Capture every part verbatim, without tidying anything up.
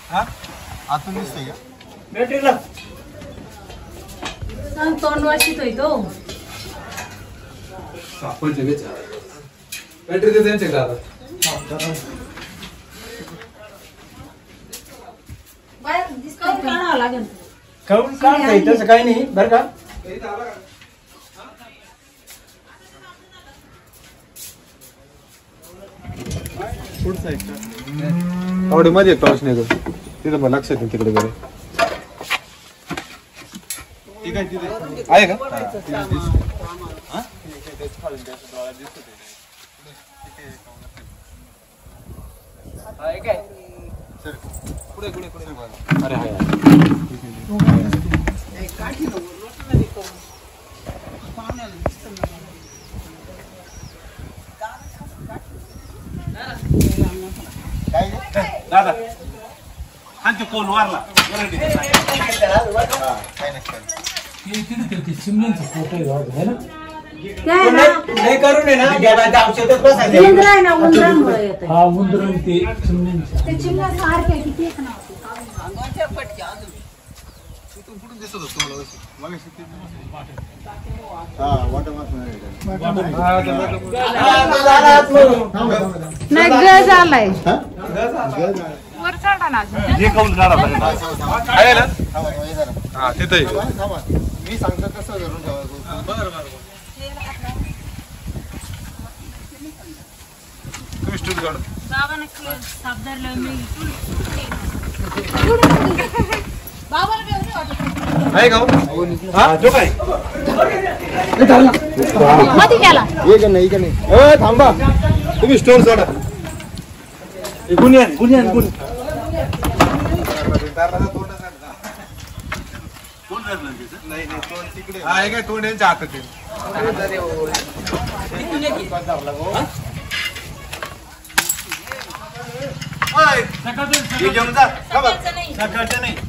हा आतून दिसतंय का बॅटरीला सांग तोंड वाशितोय तो सापडले बेच बॅटरी ते त्यांचे दादा बाहेर दिसतोय काढावं लागेल काढून काढता येईल तसं काही नाही बरं का फूड साईड आवडे मध्ये पाऊस नाही तिथं मला लक्षात येईल तिकडे बरं ठीक आहे तिथे आहे का पुढे पुढे पुढे अरे हाय दादा हा ते कोण वारला चिमण्यांचा फोटो आहे ना काय ना नाही करून आहे ना गेला औषधच बसायचं उंदर आहे ना उंदरांमुळे येत हा उंदरून ते चिमण्यांचे ते चिमण्या सारखे किती एक नाव दिसत होतं तुम्हाला मला हा वाटर नाही ग झालाय वर चढा ना हे काऊन काढा आहे ना हा तिथे मी सांगतो तसं धरून ठेवा बरं बरं तुम्ही स्टूल काढ बाबाने साप धरलं मी बाबाला एवढी वाटत आहे का हा जो काय मध्ये गेला ये का नाही का नाही ए थांबा तुम्ही स्टोन सोडा गुन्हे गुन्हे गुन्हे नाही नाही तोंड तिकडे आहे काय तोंड यांच्या हातात घेऊन जा सकाळचं नाही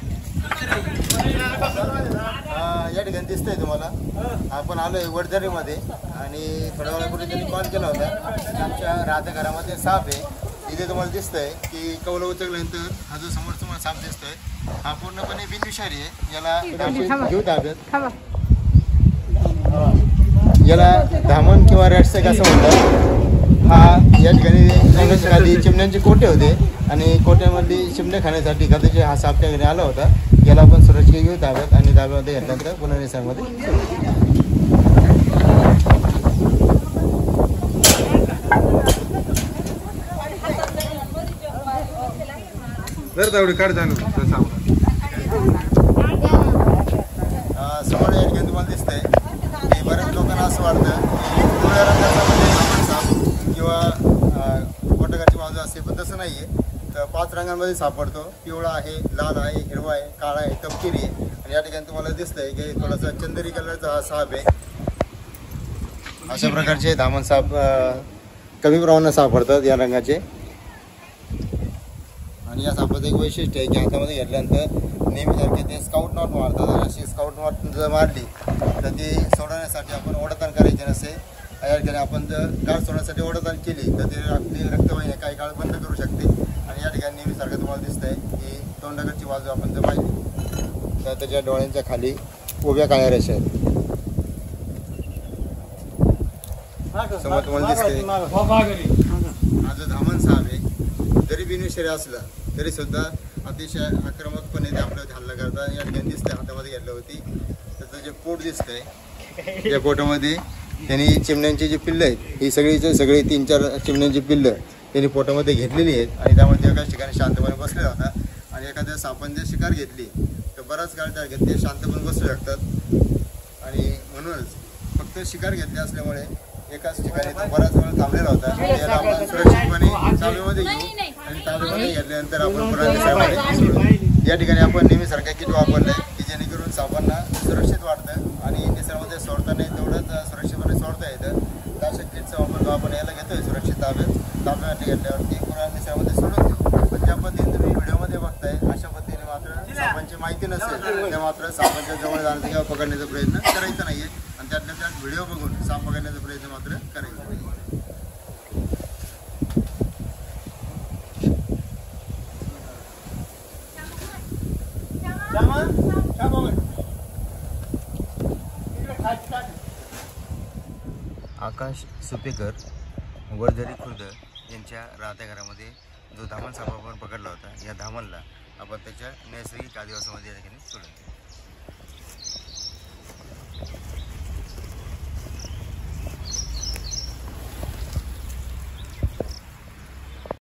या ठिकाणी दिसतंय तुम्हाला आपण आलोय वडझरीमध्ये आणि थोड्या वेळापूर्वी त्यांनी कॉल केला होता आमच्या राहत्या घरामध्ये साप आहे इथे तुम्हाला दिसतंय की कौलं उचलल्यानंतर हा जो समोर तुम्हाला साप दिसतोय हा पूर्णपणे बिनविषारी आहे याला घेऊ ताब्यात याला धामण किंवा रॅटसेक असं म्हणतात हा या ठिकाणी खाली चिमण्यांचे कोटे होते आणि कोट्यामध्ये चिमणे खाण्यासाठी कदाचित हा साप त्या घरी आला होता याला आपण सुरक्षित घेऊ ताब्यात आणि ताब्यामध्ये घेतल्यानंतर पुन्हा निसर्गामध्ये जर तेवढी काढ जाणं समोर या ठिकाणी तुम्हाला दिसतंय की बऱ्याच लोकांना असं वाटतं की पिवळ्या रंगाचा साप किंवा कोटकाची बाजू असते पण तसं नाही आहे तर पाच रंगांमध्ये सापडतो पिवळा आहे लाल आहे हिरवा आहे काळा आहे तपकिरी आहे आणि या ठिकाणी तुम्हाला दिसतंय की थोडासा चंदरी कलरचा हा साप आहे अशा प्रकारचे धामण साप कमी प्रमाणात सापडतात या रंगाचे आणि या सापाचं एक वैशिष्ट्य आहे की हातामध्ये घेतल्यानंतर नेहमीसारखे ते स्काउट नॉट मारतात आणि अशी स्काउट नॉट जर मारली तर ती सोडवण्यासाठी आपण ओढताण करायची नसते या ठिकाणी आपण जर गाठ सोडण्यासाठी ओढताण केली तर ते आपली रक्तवाहिनी काही काळ बंद करू शकते आणि या ठिकाणी नेहमीसारखं तुम्हाला दिसतंय की तोंडाकडची बाजू आपण जर पाहिली तर त्याच्या डोळ्यांच्या खाली उभ्या काळ्या रेषा आहेत समोर तुम्हाला दिसतंय हा जो धामण साप आहे जरी बिनविषारी असला तरी सुद्धा अतिशय आक्रमकपणे ते आपल्याला हल्ला करतात या ठिकाणी दिसतंय हातामध्ये घेतली होती त्याचं जे पोट दिसतंय त्या पोटामध्ये त्यांनी चिमण्यांची जी पिल्लं आहेत ही सगळीचे सगळी तीन चार चिमण्यांची पिल्लं त्यांनी पोटामध्ये घेतलेली आहेत आणि त्यामध्ये एकाच ठिकाणी शांतपणे बसलेला होता आणि एखाद्या सापाने जर शिकार घेतली तर बराच काळ त्या ते शांतपणे बसू शकतात आणि म्हणूनच फक्त शिकार घेतले असल्यामुळे एकाच ठिकाणी तो बराच वेळ थांबलेला होता याला आपण सुरक्षितपणे ताब्यामध्ये घेऊ आणि ताब्यामध्ये घेतल्यानंतर आपण पुन्हा निसर्गामध्ये सोडू या ठिकाणी आपण नेहमीसारखा किट वापरलं आहे की जेणेकरून सापांना सुरक्षित वाटतं आणि निसर्गामध्ये सोडताना तेवढंच सुरक्षितपणे सोडता येतं त्या अशा किटचा वापर जो आपण याला घेतोय सुरक्षित ताब्यात ताब्यामध्ये घेतल्यावरती पुन्हा निसर्गामध्ये सोडून देऊ पण ज्या पद्धतीने तुम्ही व्हिडिओमध्ये बघताय अशा पद्धतीने मात्र सापांची माहिती नसेल त्या मात्र सापांच्या जवळ जाण्याचा किंवा पकडण्याचा प्रयत्न करायचा नाही आहे आणि त्यातल्या त्यात व्हिडिओ बघून साप पकडण्याचा प्रयत्न मात्र करायचा नाही आकाश सुपेकर वडझरी खुर्द यांच्या राहत्या घरामध्ये जो धामण साप आपण पकडला होता, या धामणला आपण त्याच्या नैसर्गिक आदिवासामध्ये या ठिकाणी सोडलं.